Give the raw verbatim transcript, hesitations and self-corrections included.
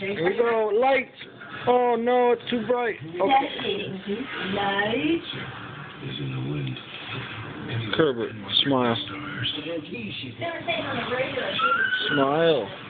Here we go. Light. Oh no, it's too bright. Okay. Light. Kirbert, smile. Smile.